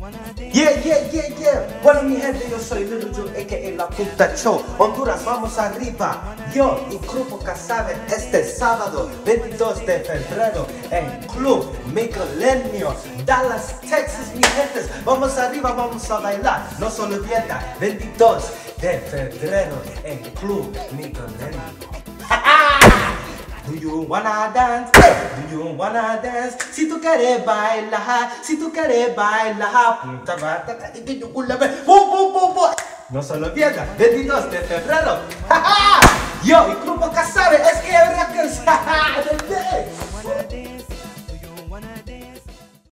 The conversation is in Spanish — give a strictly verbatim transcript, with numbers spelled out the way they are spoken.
Yeah, yeah, yeah, yeah. Bueno, mi gente, yo soy Little Joe, a k a. La Punta Show. Honduras, vamos arriba. Yo y Grupo Casabe este sábado, veintidós de febrero, en Club Milenio, Dallas, Texas, mi gente. Vamos arriba, vamos a bailar. No se olviden, veintidós de febrero, en Club Milenio. Do you wanna dance? Do you wanna dance? Si tú quieres bailar, si tú quieres bailar, punta bata, y yo culo, pum pum pum pum. No se lo pierdan, veintidós de febrero. Yo y Grupo Casabe, es que es